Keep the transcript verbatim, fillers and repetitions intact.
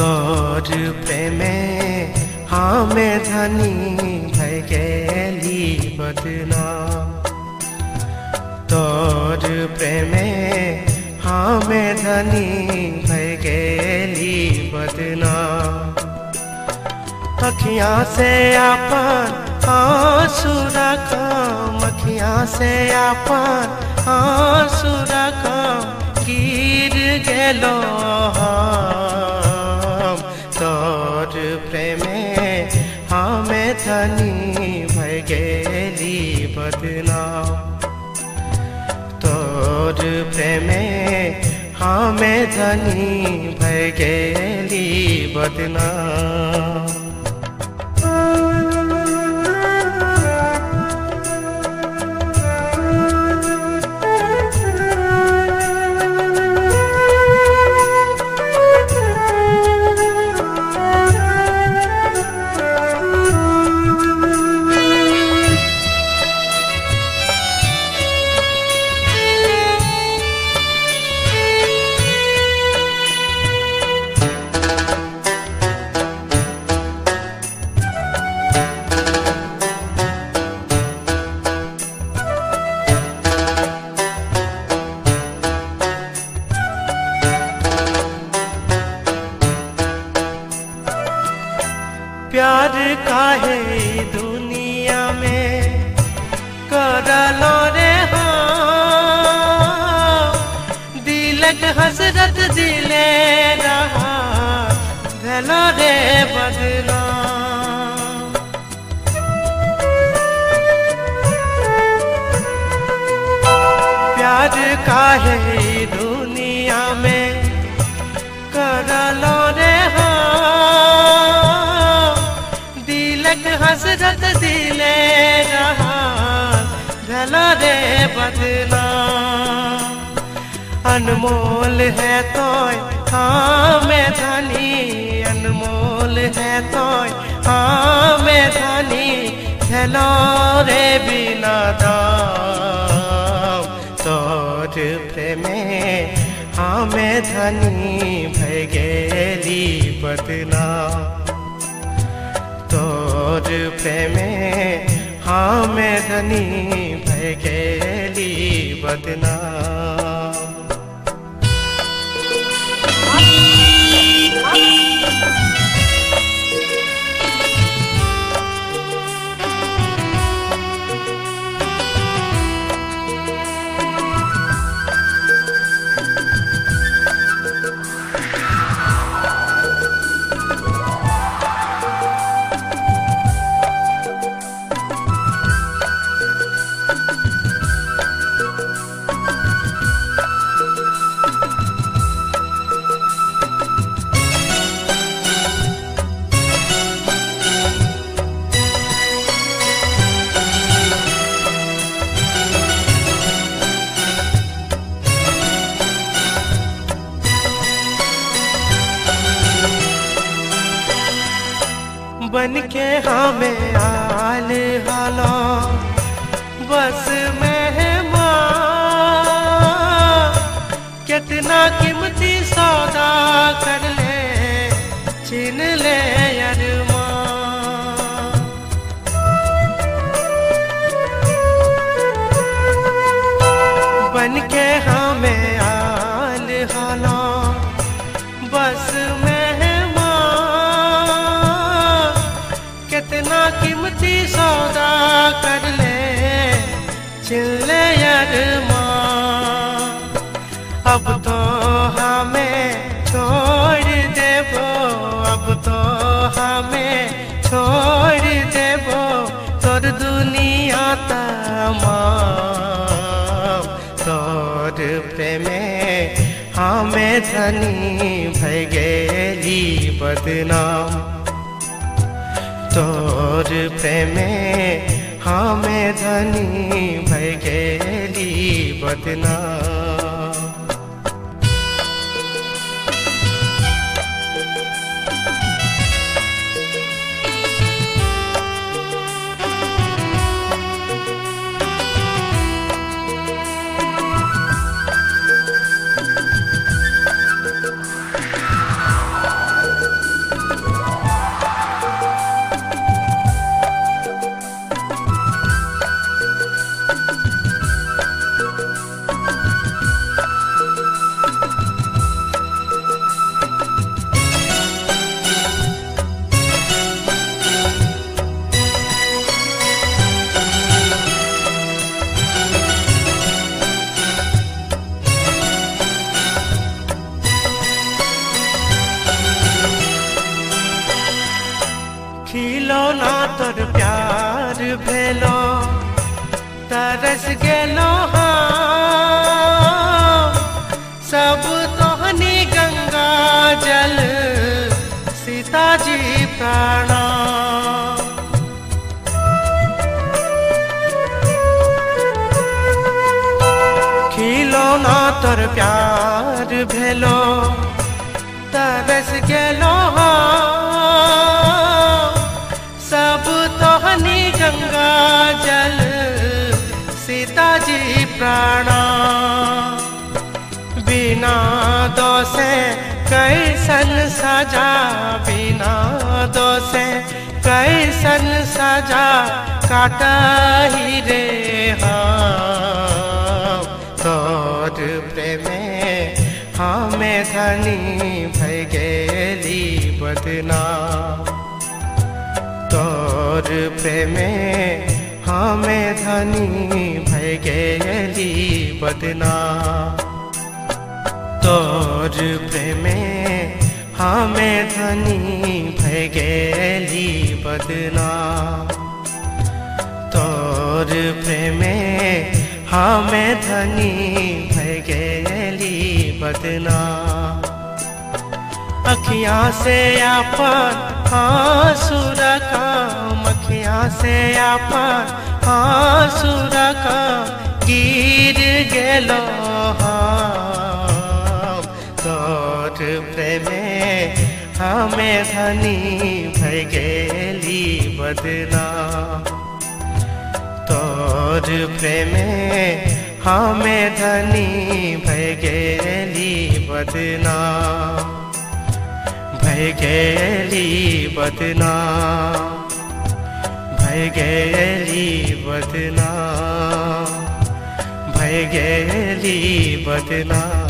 तोर प्रेमे हामे धनी भय गेली बदनाम। तोर प्रेमे हामे धनी भय गेली बदनाम। अखियाँ से आपन आंसू रखम, अखियाँ से आपन आंसू रखम, गिर गेलो हम। तोर प्रेमे हामे धनी भय गेली बदनाम। तोर प्रेमे हामे धनी भय गेली बदनाम। प्यार काहे दुनिया में करलो रे हाँ, दिलक हसरत दिले रहा भलो रे बदनाम। प्यार काहे दुनिया में करलो रे हसरत दिले रहा भला रे बदनाम। अनमोल है तोय हाँ मैं धनी, अनमोल है तोय हाँ मैं धनी, भलो रे बिना दाम। तोर प्रेमे हाँ मैं धनी भय गेली बदनाम। तोर प्रेमे हामे धनी भय गेली बदनाम। बन के हमें आल हालो बस मेहमान, कितना कीमती सौदा कर ले छीन ले अरमान। बन के हमें आल हालो बस कीमती सौदा कर ले चिल्ले अरमान। अब तो हमें छोड़ देबो, अब तो हमें छोड़ देबो, तोर दुनिया तमाम। तोर प्रेमे हमें धनी भय गेली बदनाम। तोर प्रेमे हामे धनी भय गेली बदनाम। तोर प्यार भेलो तरस गेलो हाँ सब तोहनी गंगा जल सीता जी प्राणा खिलौना तोर प्यार भेलो तरस गेलो सब तोहनी गंगा जल सीता जी प्राणा बिना दोषे कैसन सजा बिना दोषे कैसन सजा काटा ही रे हाँ तोर प्रेमे हमें धनी भय गेली बदना तोर प्रेमे हमें धनी भय गेली बदना तोर प्रेमे हमें धनी भय गेली बदना तोर प्रेमे हमें धनी भय गेली बदना अखियाँ से आपन आंसू रखा अखियाँ से आपन आंसू रखा गिर गेलो हम तोर प्रेमे हमें धनी भय गेली बदना तोर प्रेमे हमें धनी भय गेली बदना भय गेली बदना भय गेली बदना भय गेली बदना।